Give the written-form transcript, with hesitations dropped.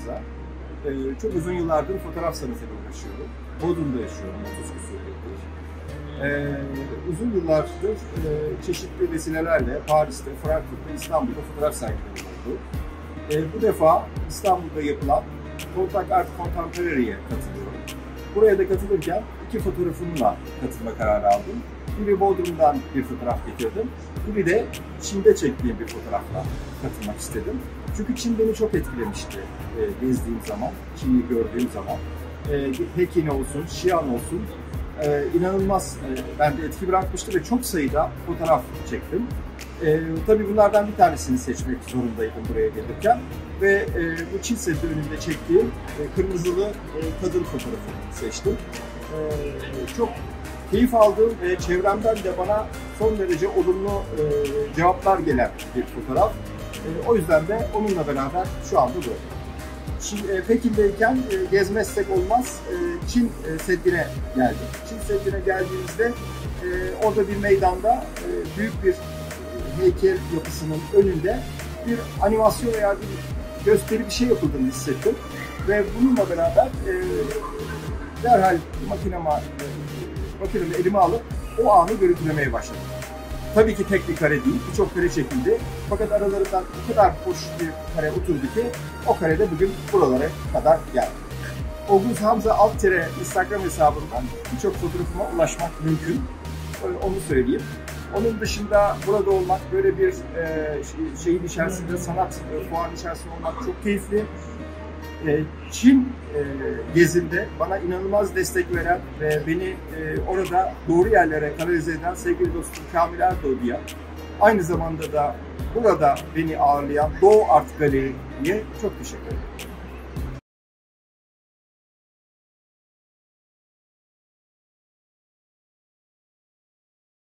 Hamza. Çok uzun yıllardır fotoğraf sanatıyla uğraşıyorum. Bodrum'da yaşıyorum 30 küsur yıldır. Uzun yıllardır çeşitli vesilelerle Paris'te, Frankfurt'ta, İstanbul'da fotoğraf sergilerim oldu. Bu defa İstanbul'da yapılan Contact Art Contemporary'e katılıyorum. Buraya da katılırken iki fotoğrafımla katılma kararı aldım. Biri Bodrum'dan bir fotoğraf getirdim. Biri de Çin'de çektiğim bir fotoğrafla katılmak istedim. Çünkü Çin beni çok etkilemişti gezdiğim zaman, Çin'i gördüğüm zaman. Pekin olsun, Xi'an olsun, inanılmaz bende etki bırakmıştı ve çok sayıda fotoğraf çektim. Tabii bunlardan bir tanesini seçmek zorundaydım buraya gelirken ve bu Çin Seddi önünde çektiğim kırmızılı kadın fotoğrafını seçtim. Çok keyif aldığım ve çevremden de bana son derece olumlu cevaplar gelen bir fotoğraf. O yüzden de onunla beraber şu anda buradayım. Pekin'deyken gezmezsek olmaz Çin Seddi'ne geldik. Çin Seddi'ne geldiğimizde orada bir meydanda büyük bir heykel yapısının önünde bir animasyon veya bir gösteri bir şey yapıldığını hissettim. Ve bununla beraber derhal makinemi elime alıp o anı görüntülemeye başladım. Tabii ki tek bir kare değil, birçok kare çekildi. Fakat aralarından o kadar hoş bir kare oturdu ki o karede bugün buralara kadar geldi. Oguz Hamza Alttire Instagram hesabından birçok fotoğrafıma ulaşmak mümkün. Onu söyleyeyim. Onun dışında burada olmak, böyle bir şeyin içerisinde, sanat fuarının içerisinde olmak çok keyifli. Çin gezimde bana inanılmaz destek veren ve beni orada doğru yerlere kanalize eden sevgili dostum Kamil Erdoğdu'ya, aynı zamanda da burada beni ağırlayan Doğu Art Galeri'ye çok teşekkür ederim.